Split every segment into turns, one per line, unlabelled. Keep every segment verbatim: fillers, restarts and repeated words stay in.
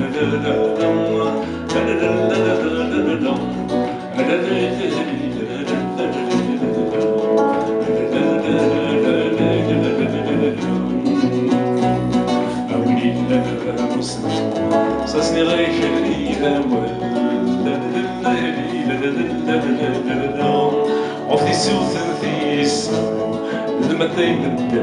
Of die zoetenvies, de meteen de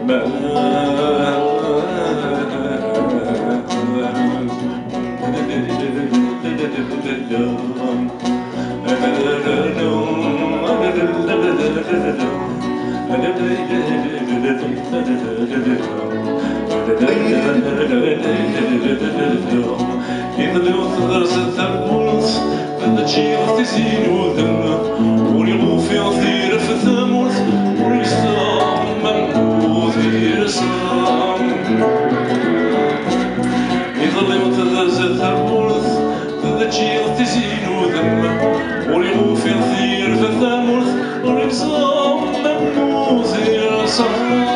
in de lucht er zit een mond en de chief te zien hoe de hoe die hoeveel of die er vertelt hoe die staan met hoe die er staan in de lucht er zit een mond en de chief te zien hoe de hoe die hoeveel of die er vertelt hoe die staan met hoe die er staan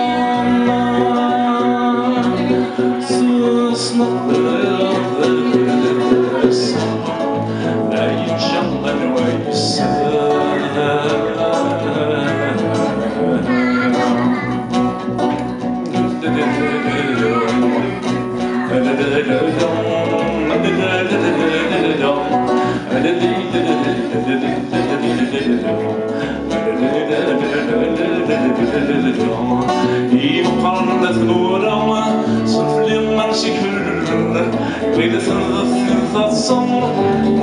I våghallet våra som flimmer sig kurr. Vid det som det finns att som